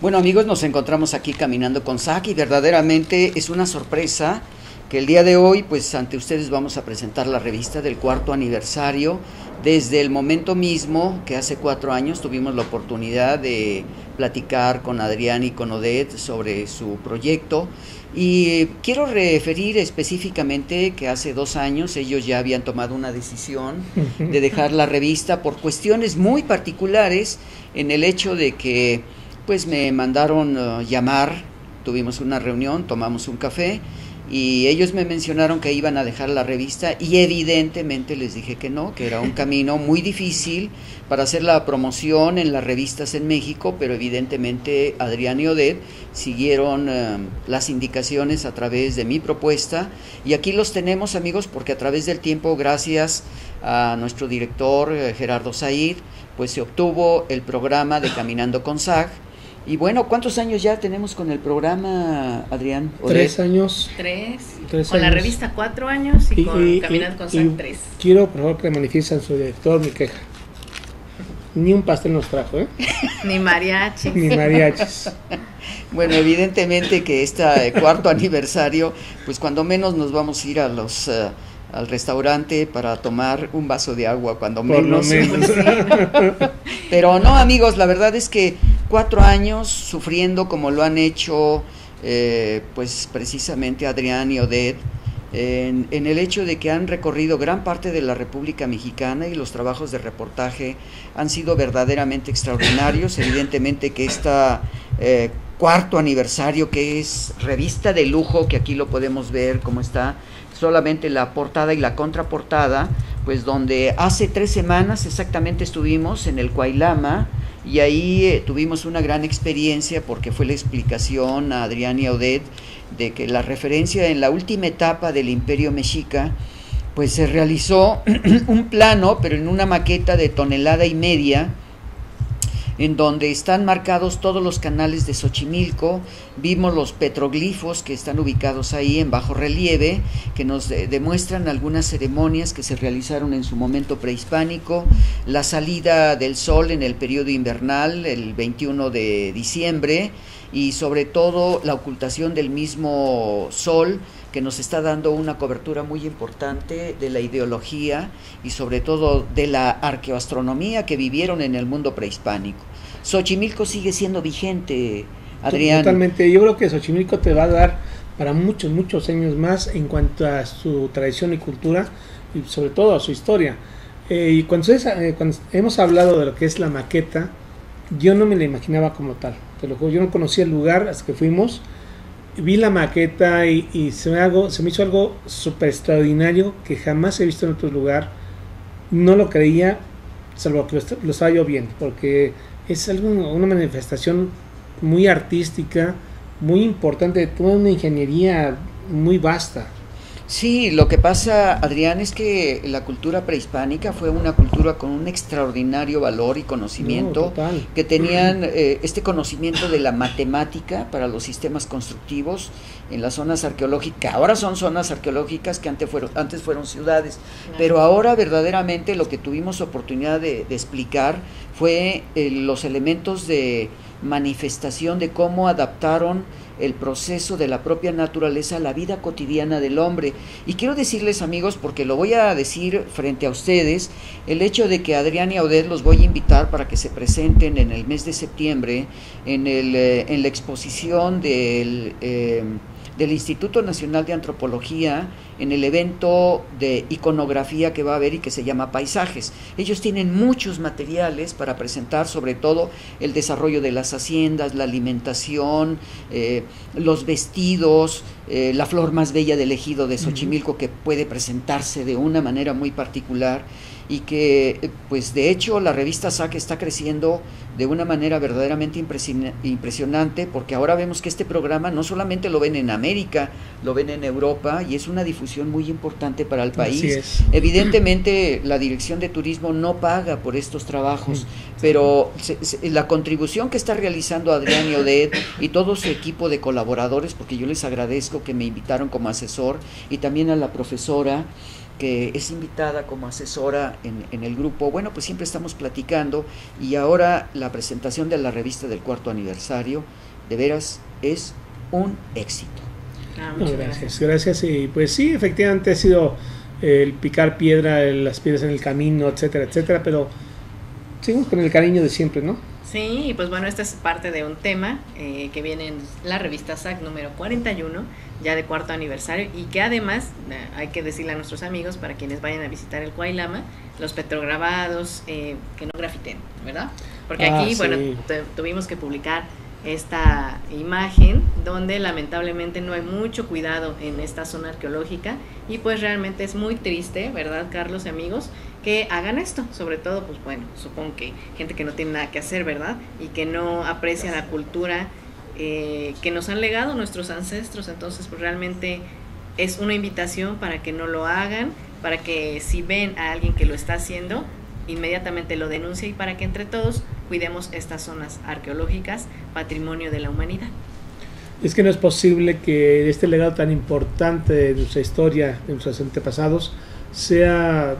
Bueno, amigos, nos encontramos aquí caminando con Zach y verdaderamente es una sorpresa que el día de hoy, pues ante ustedes vamos a presentar la revista del 4º aniversario. Desde el momento mismo que hace 4 años tuvimos la oportunidad de platicar con Adrián y con Odette sobre su proyecto, y quiero referir específicamente que hace 2 años ellos ya habían tomado una decisión de dejar la revista por cuestiones muy particulares, en el hecho de que pues me mandaron llamar, tuvimos una reunión, tomamos un café y ellos me mencionaron que iban a dejar la revista y evidentemente les dije que no, que era un camino muy difícil para hacer la promoción en las revistas en México, pero evidentemente Adrián y Odette siguieron las indicaciones a través de mi propuesta, y aquí los tenemos, amigos, porque a través del tiempo, gracias a nuestro director Gerardo Said, pues se obtuvo el programa de Caminando con Zach. Y bueno, ¿cuántos años ya tenemos con el programa, Adrián? 3 años. Tres Con la revista 4 años y con Caminando con Zach 3. Quiero, por favor, que manifiesten su director mi queja. Ni un pastel nos trajo, ¿eh? Ni mariachis. Ni mariachis. Bueno, evidentemente que este 4º aniversario, pues cuando menos nos vamos a ir a los... al restaurante para tomar un vaso de agua, cuando menos. Pero no, amigos, la verdad es que 4 años sufriendo como lo han hecho pues precisamente Adrián y Odette, en el hecho de que han recorrido gran parte de la República Mexicana, y los trabajos de reportaje han sido verdaderamente extraordinarios. Evidentemente que esta 4º aniversario, que es revista de lujo, que aquí lo podemos ver cómo está, solamente la portada y la contraportada, pues donde hace 3 semanas exactamente estuvimos en el Cuailama, y ahí tuvimos una gran experiencia porque fue la explicación a Adrián y a Odette de que la referencia en la última etapa del Imperio Mexica, pues se realizó un plano, pero en una maqueta de 1,5 toneladas, en donde están marcados todos los canales de Xochimilco. Vimos los petroglifos que están ubicados ahí en bajo relieve, que nos demuestran algunas ceremonias que se realizaron en su momento prehispánico, la salida del sol en el periodo invernal, el 21 de diciembre, y sobre todo la ocultación del mismo sol, que nos está dando una cobertura muy importante de la ideología y sobre todo de la arqueoastronomía que vivieron en el mundo prehispánico. Xochimilco sigue siendo vigente, Adrián. Totalmente, yo creo que Xochimilco te va a dar para muchos, muchos años más en cuanto a su tradición y cultura, y sobre todo a su historia. Y cuando hemos hablado de lo que es la maqueta, yo no me la imaginaba como tal, te lo juro, yo no conocía el lugar hasta que fuimos. Vi la maqueta y se me hizo algo súper extraordinario que jamás he visto en otro lugar. No lo creía, salvo que lo estaba yo viendo, porque es una manifestación muy artística, muy importante, toda una ingeniería muy vasta. Sí, lo que pasa, Adrián, es que la cultura prehispánica fue una cultura con un extraordinario valor y conocimiento, que tenían este conocimiento de la matemática para los sistemas constructivos en las zonas arqueológicas. Ahora son zonas arqueológicas que antes fueron ciudades, pero ahora verdaderamente lo que tuvimos oportunidad de explicar fue los elementos de manifestación de cómo adaptaron el proceso de la propia naturaleza a la vida cotidiana del hombre. Y quiero decirles, amigos, porque lo voy a decir frente a ustedes, el hecho de que Adrián y a Odette los voy a invitar para que se presenten en el mes de septiembre en la exposición del Instituto Nacional de Antropología, en el evento de iconografía que va a haber y que se llama Paisajes. Ellos tienen muchos materiales para presentar, sobre todo el desarrollo de las haciendas, la alimentación, los vestidos, la flor más bella del ejido de Xochimilco, que puede presentarse de una manera muy particular, y que pues de hecho la revista Zach está creciendo de una manera verdaderamente impresionante, porque ahora vemos que este programa no solamente lo ven en América, lo ven en Europa, y es una difusión muy importante para el país. Evidentemente la Dirección de Turismo no paga por estos trabajos, pero la contribución que está realizando Adrián y Odette y todo su equipo de colaboradores, porque yo les agradezco que me invitaron como asesor, y también a la profesora, que es invitada como asesora en el grupo. Bueno, pues siempre estamos platicando, y ahora la presentación de la revista del 4º aniversario, de veras, es un éxito. Gracias. Y pues sí, efectivamente ha sido el picar piedra, las piedras en el camino, etcétera, etcétera, pero seguimos con el cariño de siempre, ¿no? Sí, y pues bueno, esta es parte de un tema que viene en la revista SAC número 41, ya de 4º aniversario, y que además, hay que decirle a nuestros amigos, para quienes vayan a visitar el Cuailama, los petrograbados, que no grafiten, ¿verdad? Porque aquí, sí, bueno, tuvimos que publicar esta imagen donde lamentablemente no hay mucho cuidado en esta zona arqueológica, y pues realmente es muy triste, ¿verdad, Carlos y amigos?, que hagan esto, sobre todo, pues bueno, supongo que gente que no tiene nada que hacer, ¿verdad?, y que no aprecia la cultura que nos han legado nuestros ancestros. Entonces pues realmente es una invitación para que no lo hagan, para que si ven a alguien que lo está haciendo, inmediatamente lo denuncia, y para que entre todos cuidemos estas zonas arqueológicas, patrimonio de la humanidad. Es que no es posible que este legado tan importante de nuestra historia, de nuestros antepasados, sea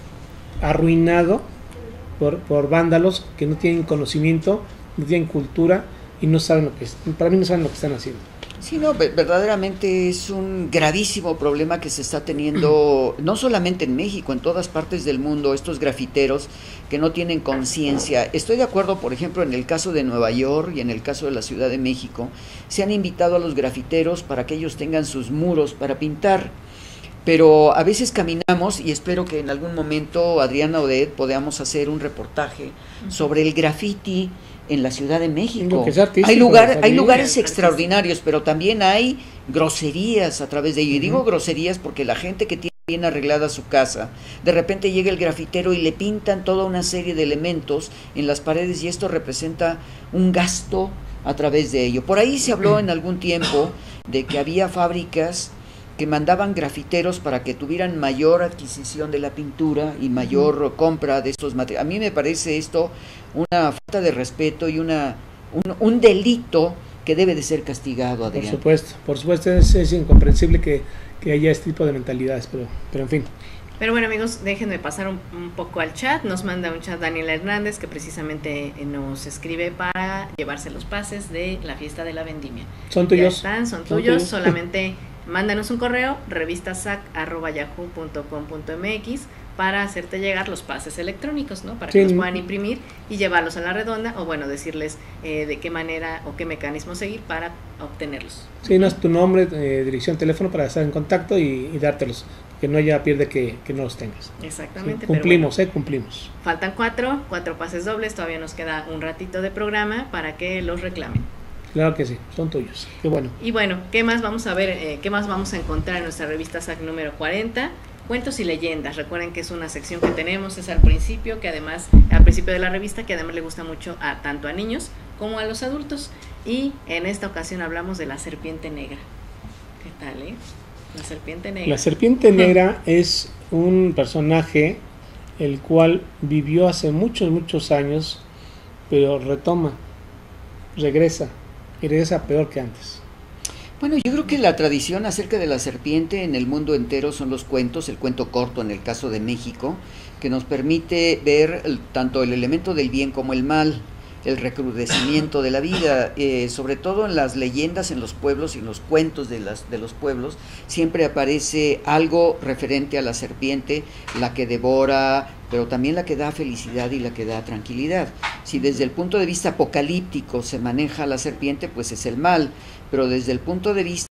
arruinado por vándalos que no tienen conocimiento, no tienen cultura y no saben lo que es. Para mí no saben lo que están haciendo. Sí, no, verdaderamente es un gravísimo problema que se está teniendo, no solamente en México, en todas partes del mundo, estos grafiteros que no tienen conciencia. Estoy de acuerdo, por ejemplo, en el caso de Nueva York y en el caso de la Ciudad de México, se han invitado a los grafiteros para que ellos tengan sus muros para pintar, pero a veces caminamos, y espero que en algún momento, Adriana Odette, podamos hacer un reportaje sobre el graffiti en la Ciudad de México. Hay lugares extraordinarios, pero también hay groserías a través de ello. Y digo groserías porque la gente que tiene bien arreglada su casa, de repente llega el grafitero y le pintan toda una serie de elementos en las paredes, y esto representa un gasto a través de ello. Por ahí se habló en algún tiempo de que había fábricas que mandaban grafiteros para que tuvieran mayor adquisición de la pintura y mayor compra de estos materiales. A mí me parece esto una falta de respeto y un delito que debe de ser castigado, Adrián. Por supuesto, es incomprensible que haya este tipo de mentalidades, pero en fin. Pero bueno, amigos, déjenme pasar un poco al chat. Nos manda un chat Daniel Hernández, que precisamente nos escribe para llevarse los pases de la fiesta de la vendimia. Son tuyos. Son tuyos. Solamente mándanos un correo, revistasac@yahoo.com.mx, para hacerte llegar los pases electrónicos, ¿no? Para que los puedan imprimir y llevarlos a la redonda, o bueno, decirles de qué manera o qué mecanismo seguir para obtenerlos. Sí, no es tu nombre, dirección, teléfono para estar en contacto y dártelos, que no haya pierde que no los tengas. Exactamente. Sí, cumplimos, pero bueno, cumplimos. Faltan cuatro pases dobles, todavía nos queda un ratito de programa para que los reclamen. Claro que sí, son tuyos. Qué bueno. Y bueno, ¿qué más vamos a ver? ¿Qué más vamos a encontrar en nuestra revista SAC número 40? Cuentos y leyendas. Recuerden que es una sección que tenemos, es al principio, al principio de la revista, que además le gusta mucho tanto a niños como a los adultos. Y en esta ocasión hablamos de la serpiente negra. ¿Qué tal, La serpiente negra. La serpiente negra es un personaje el cual vivió hace muchos años, pero regresa peor que antes. Bueno, yo creo que la tradición acerca de la serpiente en el mundo entero son los cuentos, el cuento corto en el caso de México, que nos permite ver tanto el elemento del bien como el mal, el recrudecimiento de la vida, sobre todo en las leyendas, en los pueblos y en los cuentos de los pueblos, siempre aparece algo referente a la serpiente, la que devora, pero también la que da felicidad y la que da tranquilidad. Si desde el punto de vista apocalíptico se maneja la serpiente, pues es el mal, pero desde el punto de vista